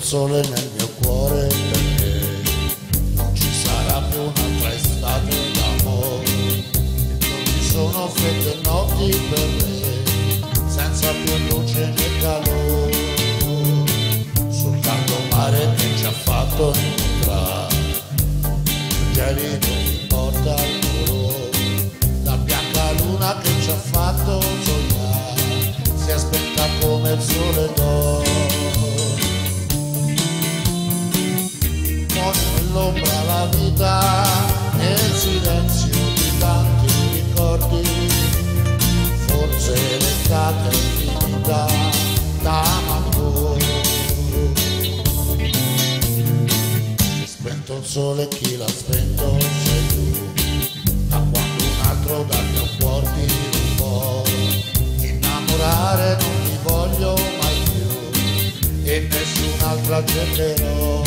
sole nel mio cuore perché non ci sarà più un'altra estate d'amore. Non ci sono fredde notti per me, senza più luce né calore, soltanto mare che ci ha fatto incontrare, il gelido mi porta al muro, la bianca luna che ci ha fatto sognare, si è spenta come il sole d'oro. Nell'ombra la vita, nel silenzio di tanti ricordi, forse l'estate è finita d'amore. Si è spento il sole, chi l'ha spento sei tu, da quando un altro dal mio cuore tira fuori. Innamorare non ti voglio mai più e nessun'altra cercherò.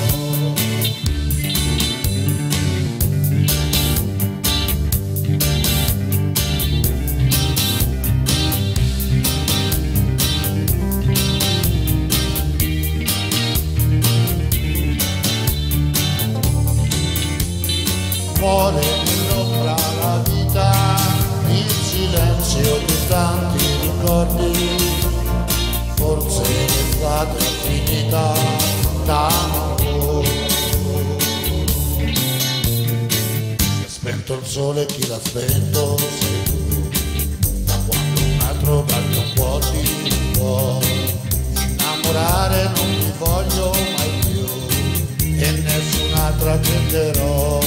Muore nell'ombra la vita, il silenzio di tanti ricordi, forse l'estate è finita d'amore. Si è spento il sole, chi l'ha spento sei tu, da quando un altro dal mio cuore ti fuori. Innamorare non ti voglio mai più e nessun'altra cercherò.